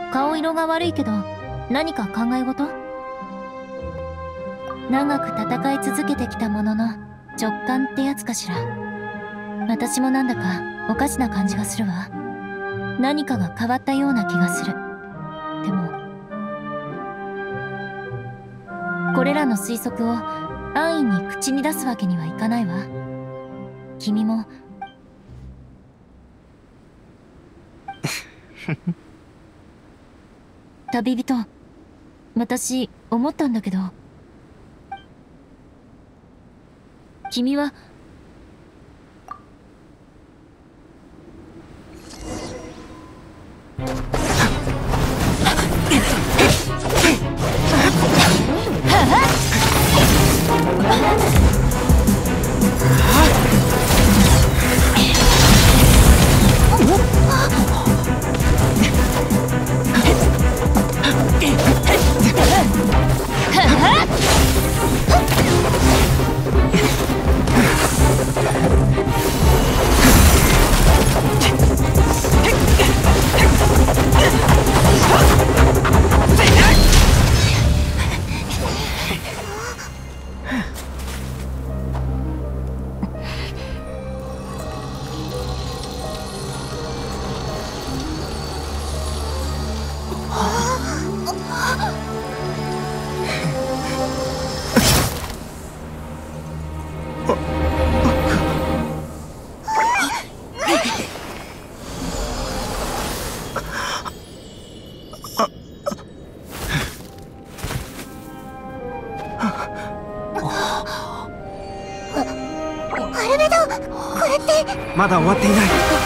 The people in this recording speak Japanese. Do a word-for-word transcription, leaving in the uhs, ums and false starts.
顔色が悪いけど、何か考え事？長く戦い続けてきたものの直感ってやつかしら。私もなんだかおかしな感じがするわ。何かが変わったような気がする。でもこれらの推測を安易に口に出すわけにはいかないわ。君も旅人、私思ったんだけど、君はまだ終わっていない。